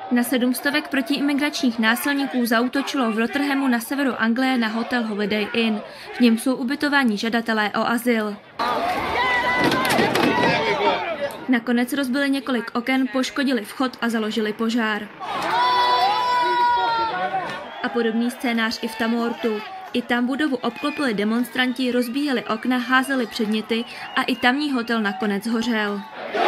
Na 700 protiimigračních násilníků zaútočilo v Rotherhamu na severu Anglie na hotel Holiday Inn. V něm jsou ubytováni žadatelé o azyl. Nakonec rozbili několik oken, poškodili vchod a založili požár. A podobný scénář i v Tamworthu. I tam budovu obklopili demonstranti, rozbíjeli okna, házeli předměty a i tamní hotel nakonec hořel.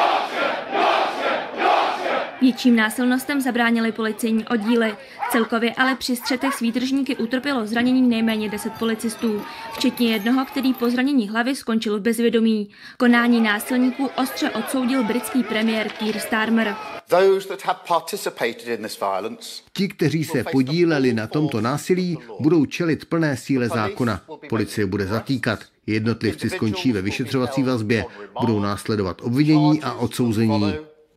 Větším násilnostem zabránili policejní oddíly. Celkově ale při střetech s výdržníky utrpělo zranění nejméně 10 policistů, včetně jednoho, který po zranění hlavy skončil v bezvědomí. Konání násilníků ostře odsoudil britský premiér Keir Starmer. Ti, kteří se podíleli na tomto násilí, budou čelit plné síle zákona. Policie bude zatýkat. Jednotlivci skončí ve vyšetřovací vazbě. Budou následovat obvinění a odsouzení.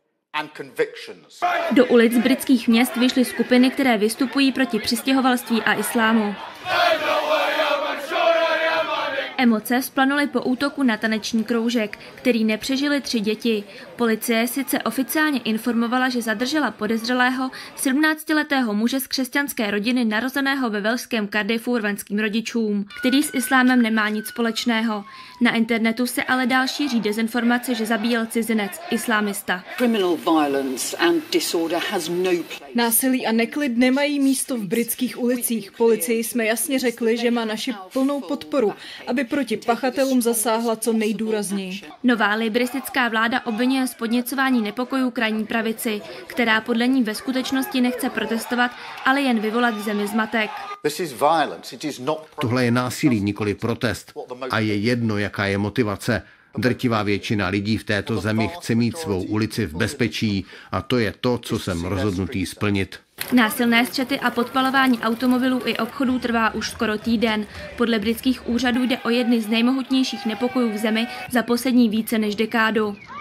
Do ulic britských měst vyšly skupiny, které vystupují proti přistěhovalství a islámu. Emoce vzplanuly po útoku na taneční kroužek, který nepřežili 3 děti. Policie sice oficiálně informovala, že zadržela podezřelého 17letého muže z křesťanské rodiny narozeného ve velšském Cardiffu rvanským rodičům, který s islámem nemá nic společného. Na internetu se ale dál šíří dezinformace, že zabíjel cizinec, islámista. Násilí a neklid nemají místo v britských ulicích. Policii jsme jasně řekli, že má naši plnou podporu, aby proti pachatelům zasáhla co nejdůrazněji. Nová libristická vláda obviňuje z podněcování nepokojů krajní pravici, která podle ní ve skutečnosti nechce protestovat, ale jen vyvolat v zemi zmatek. Tohle je násilí, nikoli protest. A je jedno, jaká je motivace. Drtivá většina lidí v této zemi chce mít svou ulici v bezpečí a to je to, co jsem rozhodnutý splnit. Násilné střety a podpalování automobilů i obchodů trvá už skoro týden. Podle britských úřadů jde o jedny z nejmohutnějších nepokojů v zemi za poslední více než dekádu.